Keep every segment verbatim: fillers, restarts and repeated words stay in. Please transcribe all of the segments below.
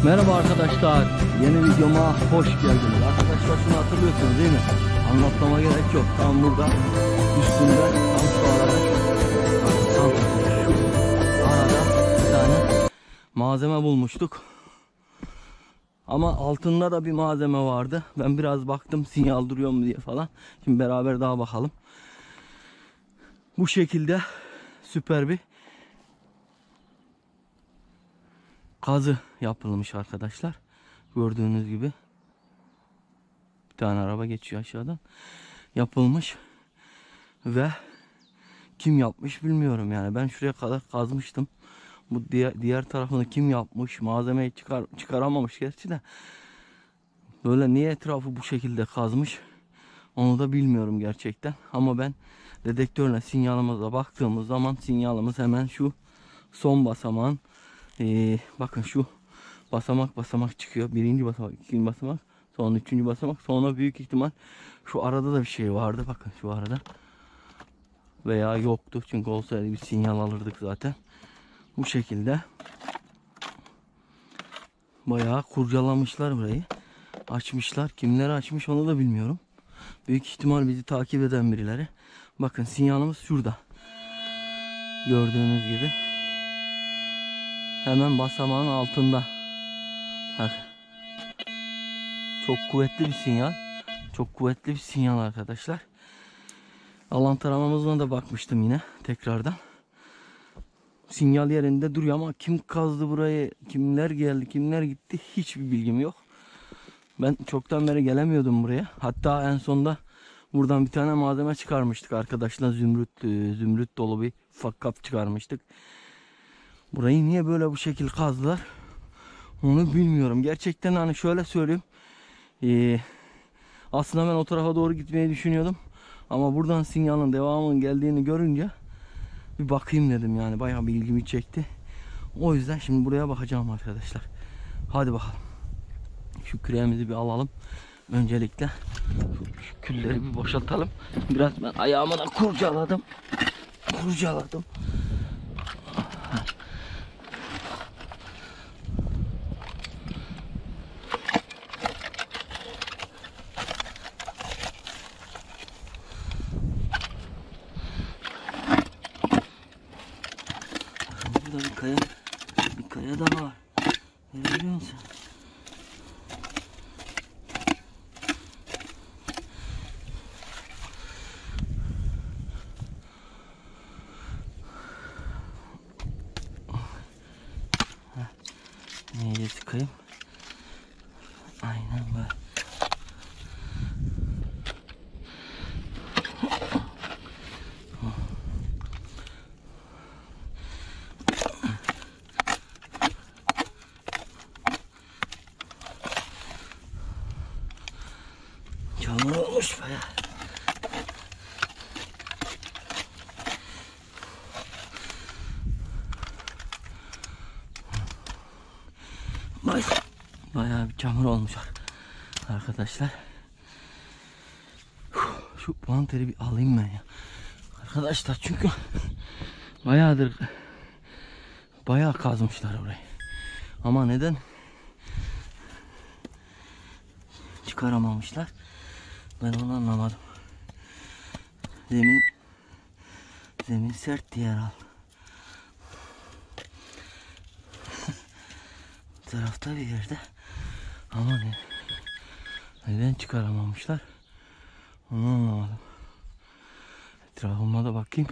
Merhaba arkadaşlar, yeni videoma hoş geldiniz. Arkadaşlar şunu hatırlıyorsunuz değil mi? Anlatmama gerek yok. Tam burada üstünde, tam şu arada, tam şu arada bir tane malzeme bulmuştuk. Ama altında da bir malzeme vardı. Ben biraz baktım sinyal duruyor mu diye falan. Şimdi beraber daha bakalım. Bu şekilde süper bir kazı yapılmış arkadaşlar. Gördüğünüz gibi bir tane araba geçiyor aşağıdan. Yapılmış ve kim yapmış bilmiyorum yani. Ben şuraya kadar kazmıştım. Bu diğer, diğer tarafını kim yapmış? Malzemeyi çıkar, çıkaramamış gerçi de. Böyle niye etrafı bu şekilde kazmış? Onu da bilmiyorum gerçekten. Ama ben dedektörle sinyalimize baktığımız zaman sinyalimiz hemen şu son basamağın Ee, bakın şu basamak basamak çıkıyor. Birinci basamak, ikinci basamak, sonra üçüncü basamak, sonra büyük ihtimal şu arada da bir şey vardı. Bakın şu arada. Veya yoktu. Çünkü olsaydı bir sinyal alırdık zaten. Bu şekilde bayağı kurcalamışlar burayı. Açmışlar. Kimleri açmış onu da bilmiyorum. Büyük ihtimal bizi takip eden birileri. Bakın sinyalimiz şurada. Gördüğünüz gibi. Hemen basamağın altında. Bak. Çok kuvvetli bir sinyal. Çok kuvvetli bir sinyal arkadaşlar. Alan taramamızdan da bakmıştım yine tekrardan. Sinyal yerinde duruyor ama kim kazdı burayı, kimler geldi, kimler gitti hiçbir bilgim yok. Ben çoktan beri gelemiyordum buraya. Hatta en sonda buradan bir tane malzeme çıkarmıştık arkadaşlar. Zümrüt, zümrüt dolu bir ufak kap çıkarmıştık. Burayı niye böyle bu şekil kazdılar onu bilmiyorum. Gerçekten hani şöyle söyleyeyim. Ee, aslında ben o tarafa doğru gitmeyi düşünüyordum. Ama buradan sinyalın devamının geldiğini görünce bir bakayım dedim yani. Bayağı bir ilgimi çekti. O yüzden şimdi buraya bakacağım arkadaşlar. Hadi bakalım. Şu küreğimizi bir alalım. Öncelikle şu külleri bir boşaltalım. Biraz ben ayağımı da kurcaladım. Kurcaladım. Burada bir kaya, bir kaya da var. Ne biliyor musun? Neyle sıkayım? Aynen böyle. Çamur olmuş bayağı. Bayağı bir çamur olmuş arkadaşlar. Şu panteri bir alayım ben ya. Arkadaşlar çünkü bayağıdır bayağı kazmışlar orayı. Ama neden çıkaramamışlar? Ben onu anlamadım. Zemin zemin sert diye herhalde. Tarafta bir yerde. Ama ne? Neden çıkaramamışlar? Onu anlamadım. Etrafıma da bakayım.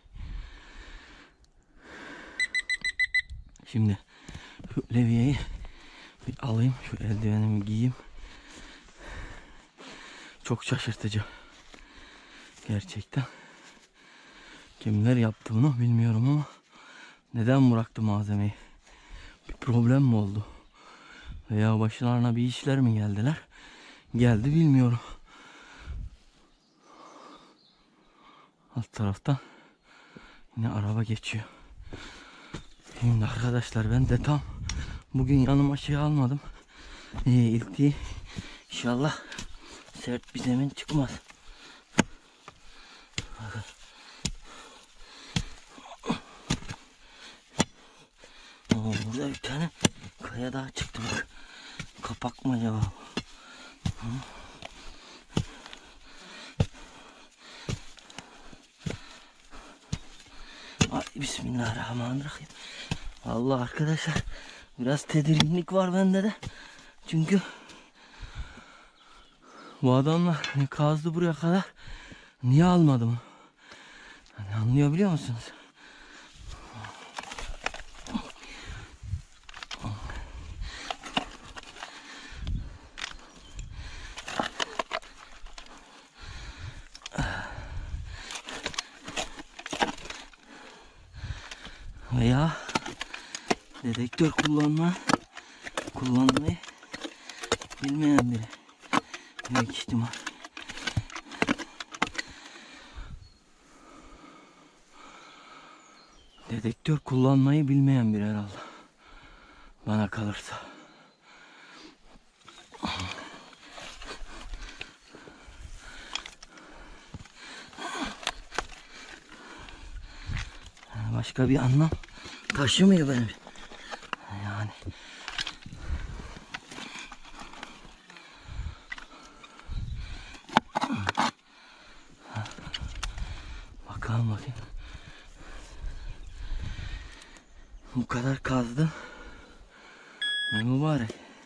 Şimdi şu levyeyi bir alayım. Şu eldivenimi giyeyim. Çok şaşırtıcı. Gerçekten. Kimler yaptı bunu bilmiyorum ama neden bıraktı malzemeyi? Bir problem mi oldu? Veya başlarına bir işler mi geldiler? Geldi bilmiyorum. Alt taraftan yine araba geçiyor. Şimdi arkadaşlar ben de tam bugün yanıma şey almadım. Ee, ilk değil. İnşallah sert bir zemin çıkmaz. Oo, burada bir tane kaya daha çıktı bak. Kapak mı acaba? Hı? Ay, bismillahirrahmanirrahim. Allah arkadaşlar, biraz tedirginlik var bende de. Çünkü bu adamlar kazdı buraya kadar. Niye almadım? Hani anlayabiliyor musunuz? Veya dedektör kullanma kullanmayı bilmeyen biri. Büyük ihtimal. Dedektör kullanmayı bilmeyen biri herhalde. Bana kalırsa. Başka bir anlam taşımıyor benim. Yani. Bakalım bakayım. Bu kadar kazdım. Ne mübarek.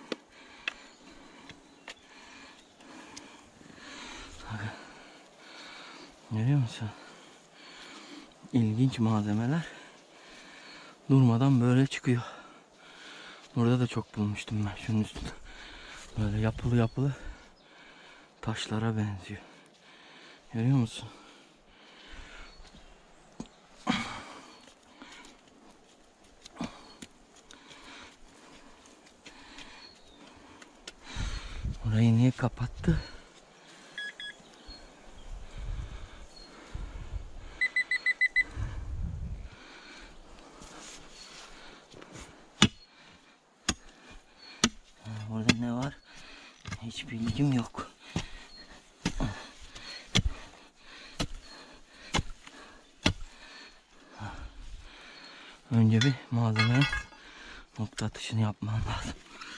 Bakın. Görüyor musun? İlginç malzemeler durmadan böyle çıkıyor. Burada da çok bulmuştum ben şunun üstünde. Böyle yapılı yapılı taşlara benziyor. Görüyor musun? Burayı niye kapattı? Burada ne var? Hiç bilgim yok. Önce bir malzemenin nokta atışını yapmam lazım.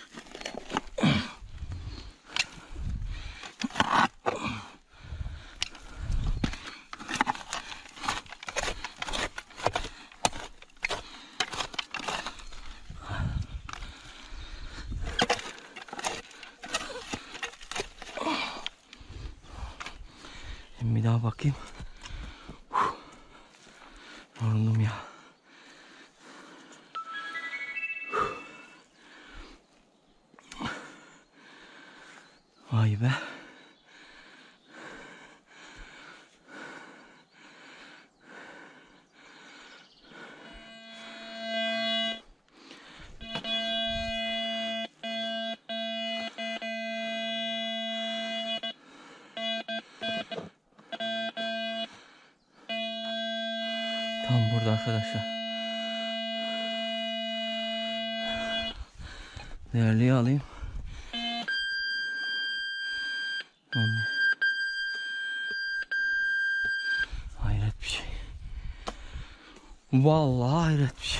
Şimdi bir daha bakayım. Yoruldum ya. Vay be. Tam burada arkadaşlar. Değerliyi alayım. Yani hayret bir şey. Vallahi hayret bir şey.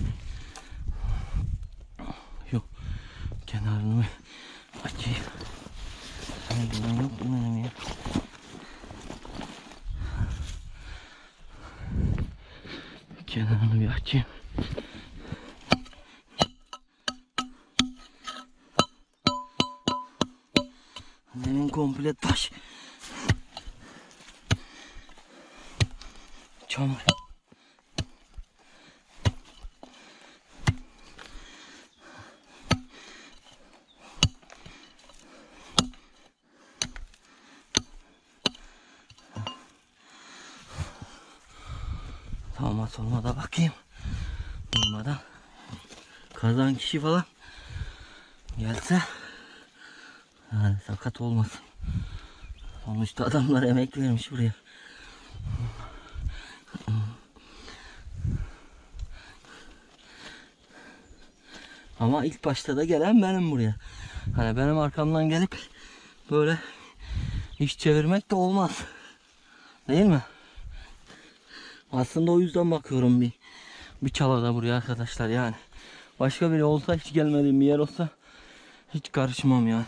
Yok. Kenarını açayım. Buradan yok mu benim ya? Kenarını bir açayım. Zemin komple taş. Çamur. Sağma solma da bakayım. Durmadan. Kazan kişi falan gelse yani sakat olmasın. Sonuçta adamlar emek vermiş buraya. Ama ilk başta da gelen benim buraya. Hani benim arkamdan gelip böyle iş çevirmek de olmaz. Değil mi? Aslında o yüzden bakıyorum bir bir çalada buraya arkadaşlar yani. Başka biri olsa, hiç gelmediğim bir yer olsa hiç karışmam yani.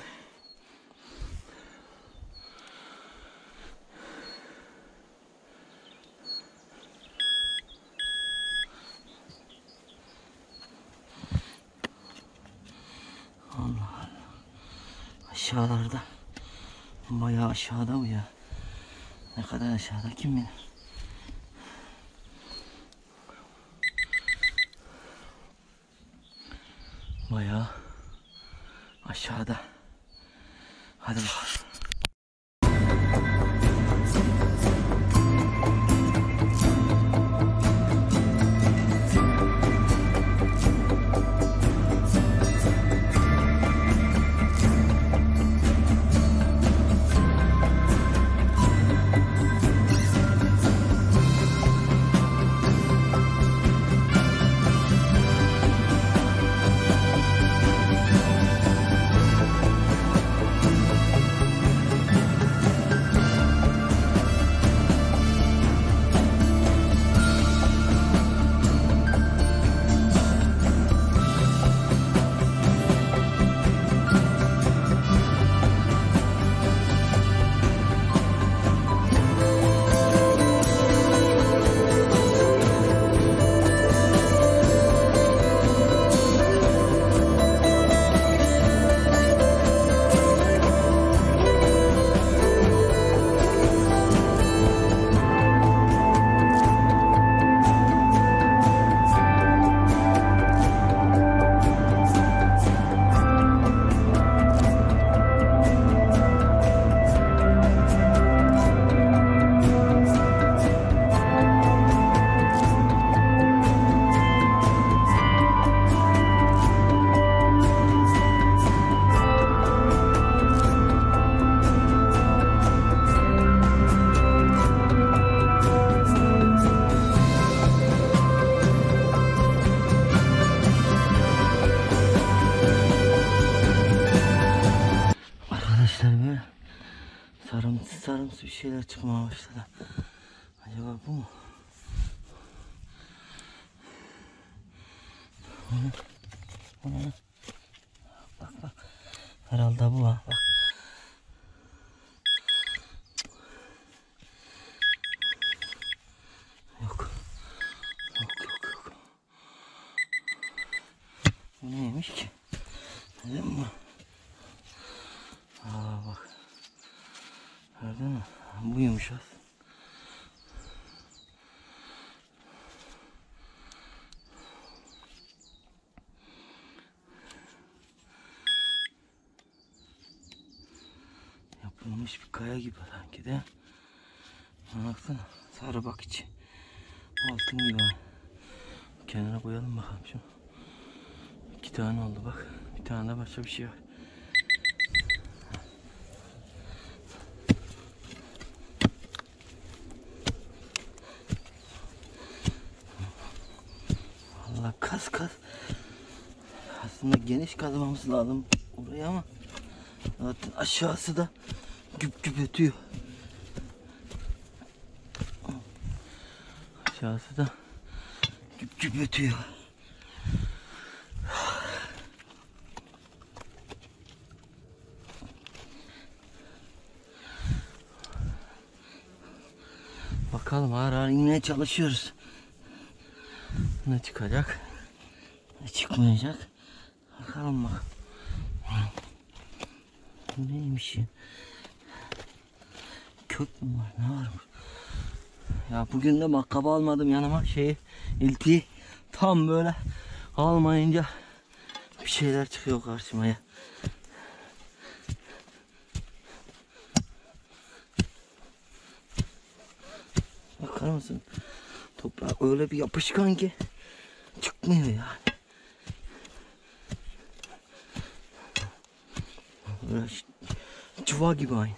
Allah Allah. Aşağılarda. Bayağı aşağıda bu ya. Ne kadar aşağıda kim bilir. Bayağı aşağıda. Hadi bakalım. Böyle sarımsı sarımsı bir şeyler çıkmaya başladı. Acaba bu mu? Bu ne? Bak bak. Herhalde bu ha. Bak. Yok. Yok yok yok. Bu neymiş ki? Değil mi? Aa bak. Gördün mü? Buymuş az. Yapılmış bir kaya gibi sanki de. Baksana. Sarı bak içi. Altın gibi. Kenara koyalım bakalım şunu. İki tane oldu bak. Bir tane de başka bir şey var. Vallahi kaz kaz. Aslında geniş kazmamız lazım oraya ama zaten aşağısı da güp güp ötüyor. Aşağısı da güp güp ötüyor. Bakalım ağır ağır inmeye çalışıyoruz. Ne çıkacak? Ne çıkmayacak? Bakalım bak. Bu neymiş ya? Kök mü var? Ne var bu? Ya bugün de makkabı almadım yanıma. Şeyi, iltiyi tam böyle almayınca bir şeyler çıkıyor karşıma ya. Bakar mısın? Toprak öyle bir yapışkan ki çıkmıyor yani. Böyle cıva gibi aynı.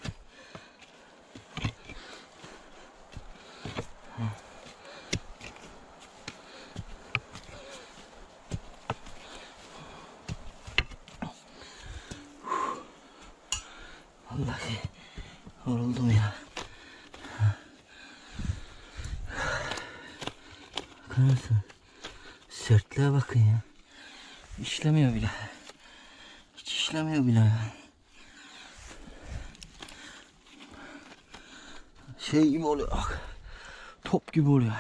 Vallahi yoruldum ya. Bakar mısın? Sertliğe bakın ya. İşlemiyor bile. Hiç işlemiyor bile. Şey gibi oluyor. Top gibi oluyor.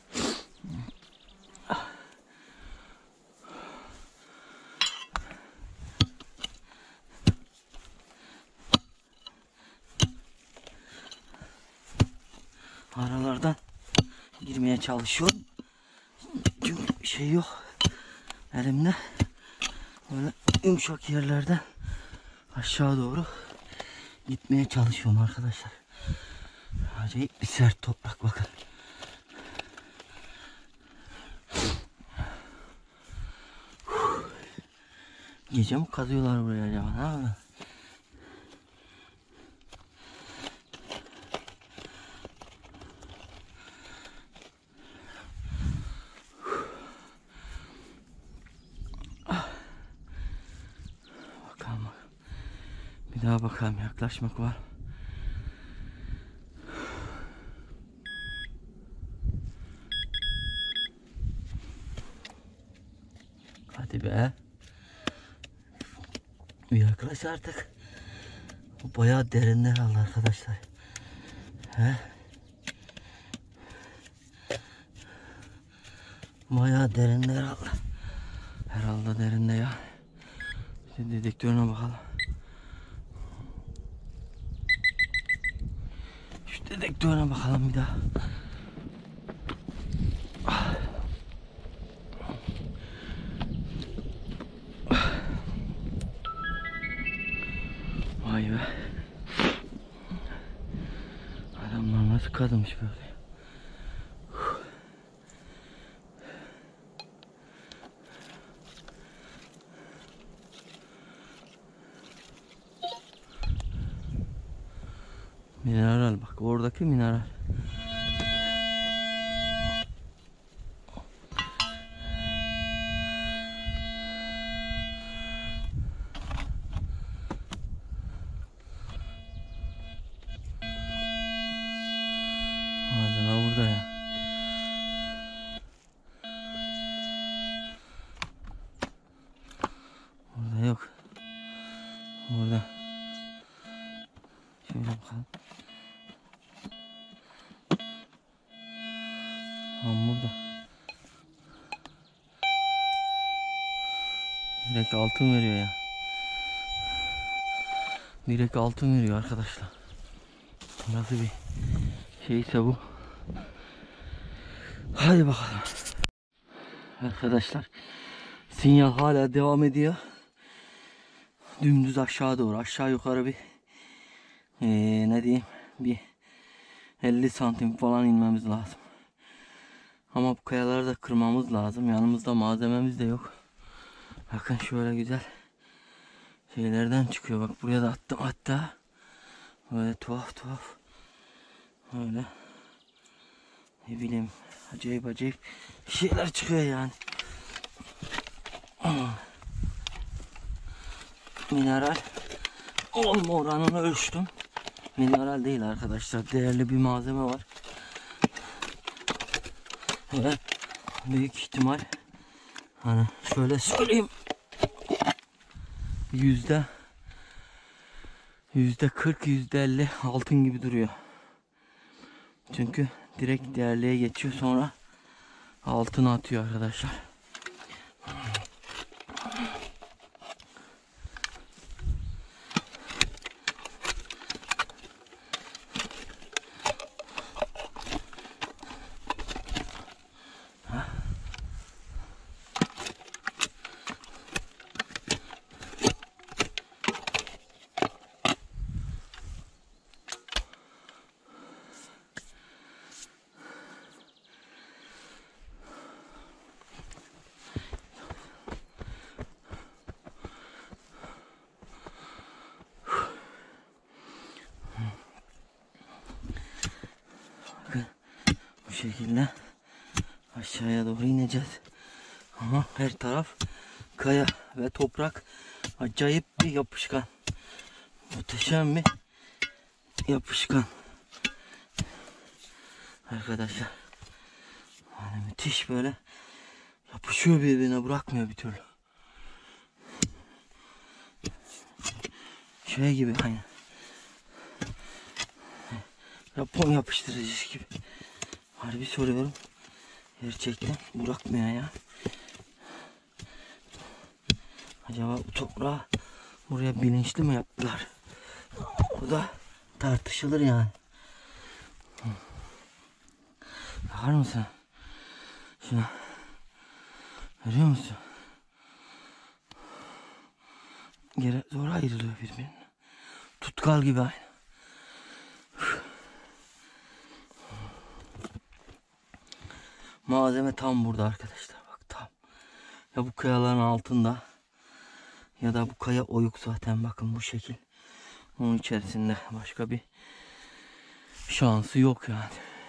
Aralardan girmeye çalışıyorum. Çünkü şey yok. Elimde böyle yumuşak yerlerden aşağı doğru gitmeye çalışıyorum arkadaşlar. Acayip bir sert toprak bakın. Gece mi kazıyorlar buraya acaba? Ne yapıyorlar? Bakalım bakalım. Bir daha bakalım, yaklaşmak var. Hadi be. Yaklaş artık. Bayağı derinler aldı arkadaşlar. He? Bayağı derinler aldı. Herhalde derinde ya. Bir de dedektörüne bakalım. Şu dedektörüne bakalım bir daha. Vay be. Adamlar nasıl kazımış böyle. Mineral bak, oradaki mineral. Malzeme burada ya. Burada yok. Burada. Şöyle bakalım. Tam burada. Direkt altın veriyor ya. Direkt altın veriyor arkadaşlar. Nasıl bir şeyse bu. Hadi bakalım. Arkadaşlar, sinyal hala devam ediyor. Dümdüz aşağı doğru, aşağı yukarı bir ee, ne diyeyim, bir elli santim falan inmemiz lazım. Ama bu kayaları da kırmamız lazım. Yanımızda malzememiz de yok. Bakın şöyle güzel şeylerden çıkıyor. Bak buraya da attım hatta. Böyle tuhaf tuhaf. Öyle. Ne bileyim, acayip acayip şeyler çıkıyor yani. Mineral olma oranını ölçtüm. Mineral değil arkadaşlar. Değerli bir malzeme var. Ve büyük ihtimal, hani şöyle söyleyeyim, yüzde yüzde kırk, yüzde elli altın gibi duruyor. Çünkü direkt değerliğe geçiyor, sonra altın atıyor arkadaşlar. Bu şekilde aşağıya doğru ineceğiz. Ama her taraf kaya ve toprak, acayip bir yapışkan. Muhteşem bir yapışkan. Arkadaşlar, yani müthiş, böyle yapışıyor birbirine, bırakmıyor bir türlü. Şey gibi aynı. Japon yapıştırıcısı gibi. Harbi soruyorum. Gerçekten bırakmıyor ya. Acaba bu toprağı buraya bilinçli mi yaptılar? Bu da tartışılır yani. Bakar mısın? Şuna. Görüyor musun? Geri zor ayrılıyor birbirine. Tutkal gibi aynı. Malzeme tam burada arkadaşlar. Bak tam. Ya bu kayaların altında ya da bu kaya oyuk zaten, bakın bu şekil. Onun içerisinde başka bir şansı yok yani.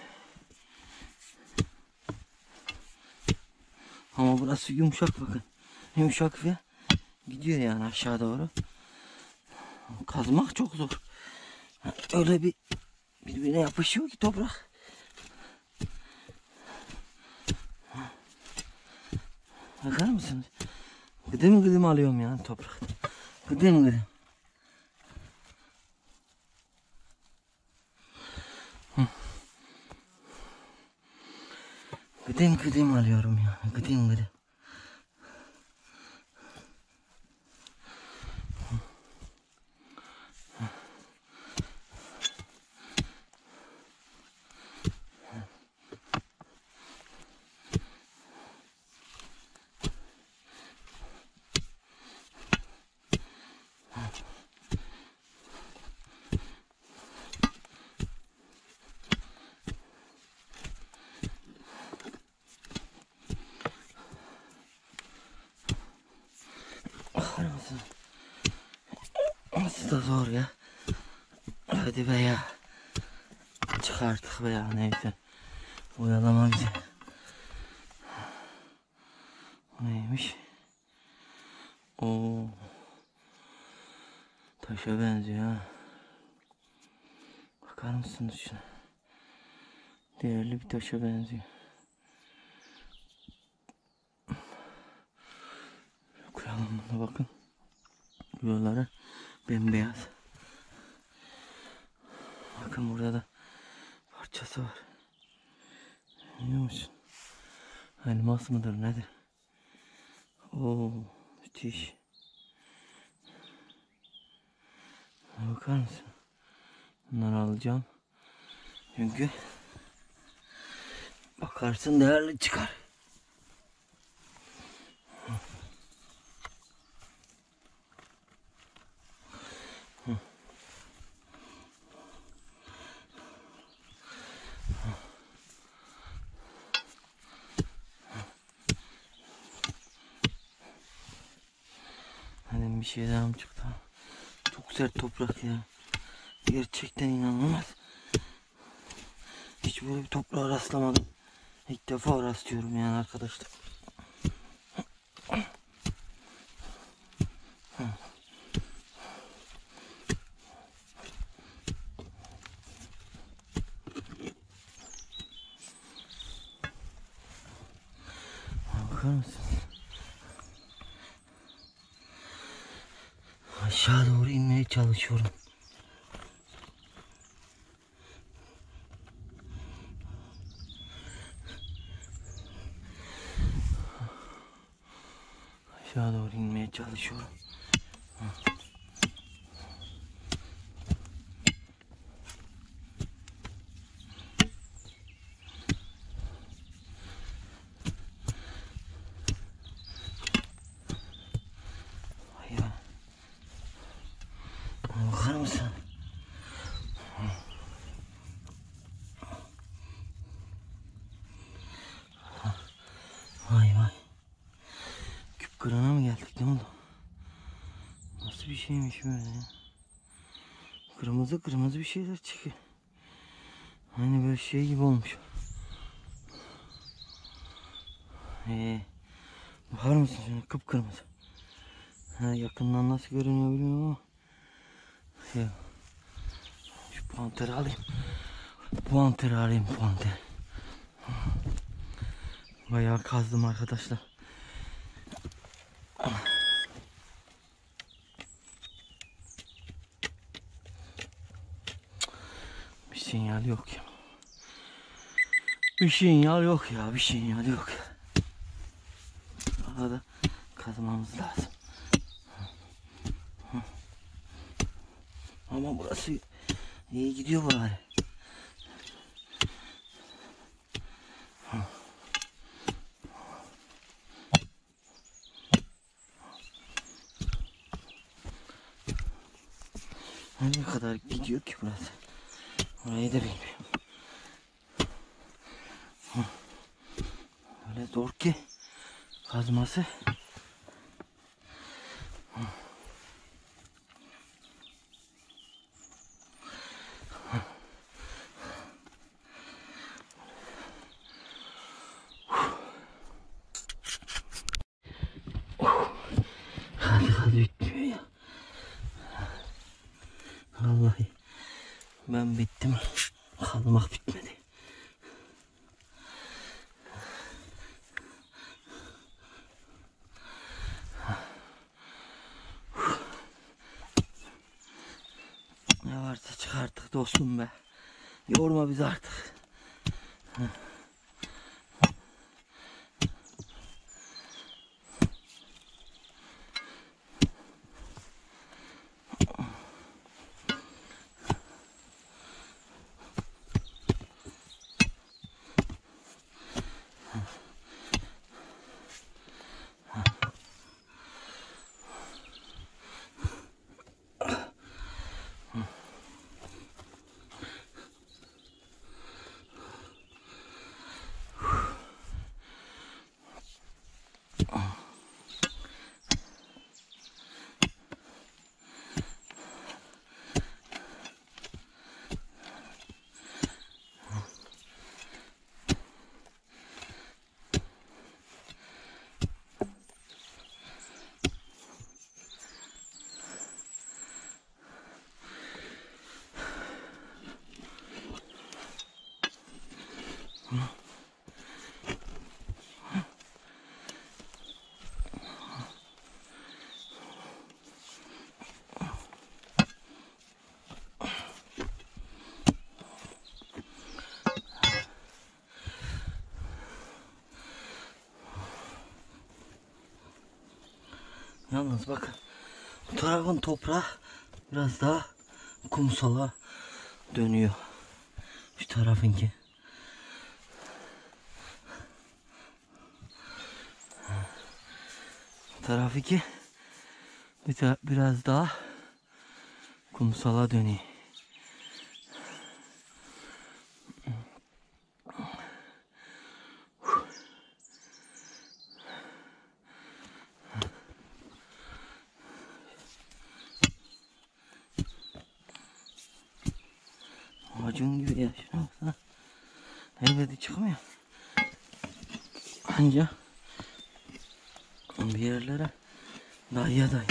Ama burası yumuşak, bakın. Yumuşak ve gidiyor yani aşağı doğru. Kazmak çok zor. Öyle bir birbirine yapışıyor ki toprak. Bakar mısınız? Gıdım gıdım alıyorum yani toprak. Gıdım gıdım. Gıdım gıdım alıyorum ya. Gıdım gıdım. Bakar mısın? Nasıl da zor ya. Hadi be ya. Çıkarttık be ya, neyse. Oyalama bizi. Bu neymiş? Oo. Taşa benziyor ha. Bakar mısınız şuna? Değerli bir taşa benziyor. Koyalım bunu, bakın. Buraları bembeyaz. Bakın burada da parçası var. Biliyor musun? Elmas mıdır nedir? Oo, müthiş. Bakar mısın? Bunları alacağım. Çünkü bakarsın değerli çıkar. Hani bir şey daha mı çıktı? Çok sert toprak ya. Gerçekten inanılmaz. Hiç böyle bir toprağa rastlamadım. İlk defa rastlıyorum yani arkadaşlar. Bakar mısın? Aşağı doğru inmeye çalışıyorum. Aşağı doğru inmeye çalışıyorum. Vay ya. Bakar mısın? Vay vay. Küp kırana mı geldik, ne oldu? Nasıl bir şeymiş böyle ya? Kırmızı kırmızı bir şeyler çıkıyor. Aynı böyle şey gibi olmuş. Ee, bakar mısın şuna, kıpkırmızı. Ha, yakından nasıl görünüyor bilmiyorum ama. Ya, şu panteri alayım. Panteri alayım, panter. Bayağı kazdım arkadaşlar. yok ya. Bir sinyal yok ya. Bir sinyal yok. Arada kazmamız lazım. Ama burası iyi gidiyor bari. Ne kadar gidiyor ki burası? Orayı da bilmiyorum. Öyle zor ki kazması. Hadi hadi bitmiyor ya. Vallahi ben bittim. Kazmak bitmedi. Ne varsa çıkarttık dostum be. Yorma bizi artık. Yalnız bakın, bu tarafın toprağı biraz daha kumsala dönüyor. Şu tarafınki. Bu tarafı ki biraz daha kumsala dönüyor. Macun gibi ya, şuna baksana. Elbette çıkmıyor. Anca bir yerlere dayıya dayı.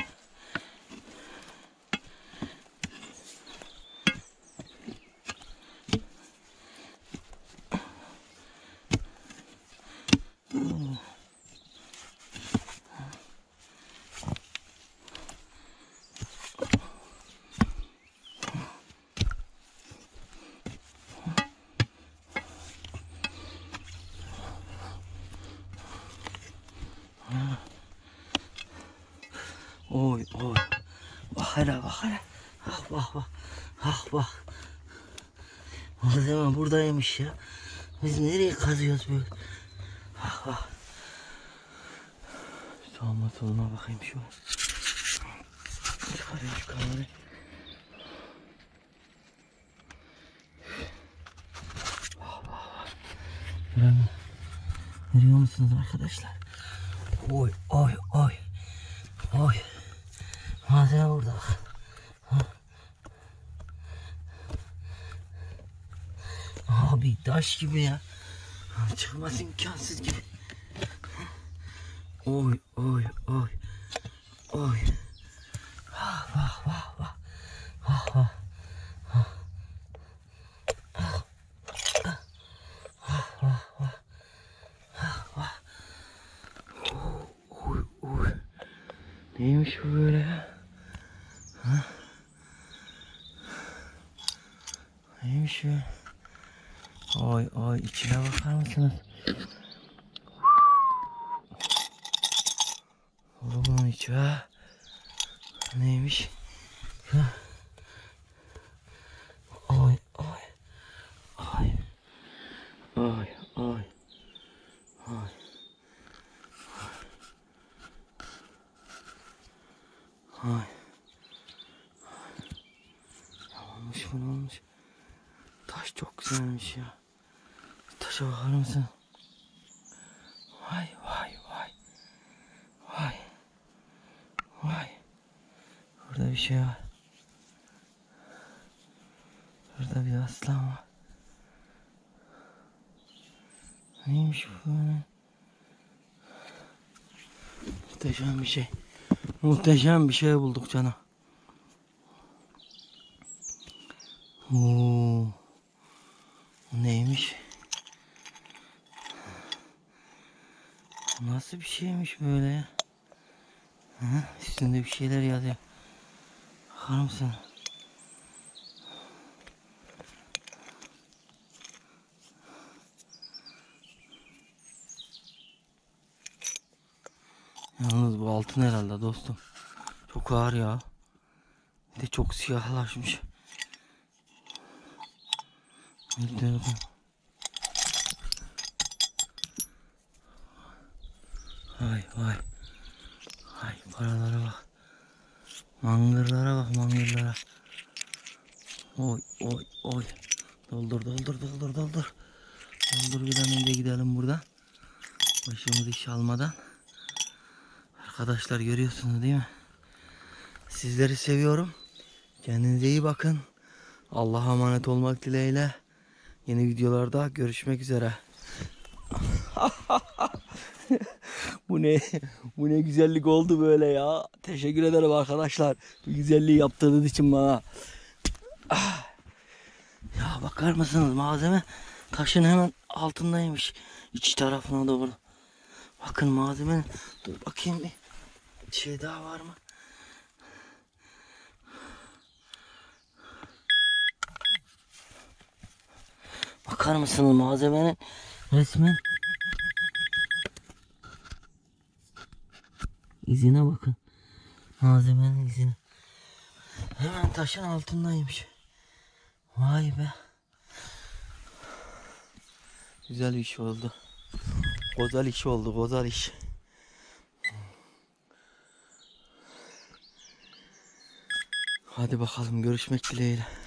Oy oy. Bak hele bak hele. Ah bak bak. Ah bak. O zaman buradaymış ya. Biz nereye kazıyoruz böyle? Ah ah. Sağıma soluma bakayım şu an. Çıkarayım şu kamerayı. Ah ah. Görüyor, görüyor musunuz arkadaşlar? Oy oy oy. Oy. Malzeme burada bak. Abi taş gibi ya. Çıkması imkansız gibi. Oy oy oy. Oy. Vah vah vah vah. Vah vah. Oy oy. Neymiş bu böyle ya? Ha? Neymiş ya? Ay ay, içine bakar mısınız? Oğlum bunun içi ha. Neymiş? Ay ay ay ay ay ay. Ay. Ne olmuş, bu ne olmuş? Taş çok güzelmiş ya. Taşa bakar mısın? Vay vay vay. Vay. Vay. Burada bir şey var. Burada bir aslan var. Neymiş bu böyle? Muhteşem bir şey. Muhteşem bir şey bulduk canım. Oo. Neymiş? Nasıl bir şeymiş böyle ya? Hı? Üstünde bir şeyler yazıyor. Bakar mısın? Yalnız bu altın herhalde dostum. Çok ağır ya. Bir de çok siyahlaşmış. Bir Vay vay. Vay paralara bak. Mangırlara bak, mangırlara. Oy oy oy. Doldur doldur doldur doldur. Doldur, bir an önce gidelim buradan. Başımızı iş almadan. Arkadaşlar görüyorsunuz değil mi? Sizleri seviyorum. Kendinize iyi bakın. Allah'a emanet olmak dileğiyle. Yeni videolarda görüşmek üzere. Bu ne? Bu ne güzellik oldu böyle ya. Teşekkür ederim arkadaşlar. Bu güzelliği yaptığınız için bana. Ya bakar mısınız, malzeme taşın hemen altındaymış. İç tarafına doğru. Bakın malzemenin. Dur bakayım bir şey daha var mı? Bakar mısınız malzemenin resmen izine bakın. Malzemenin izine. Hemen taşın altındaymış. Vay be. Güzel iş oldu. Güzel iş oldu, güzel iş. Hadi bakalım, görüşmek dileğiyle.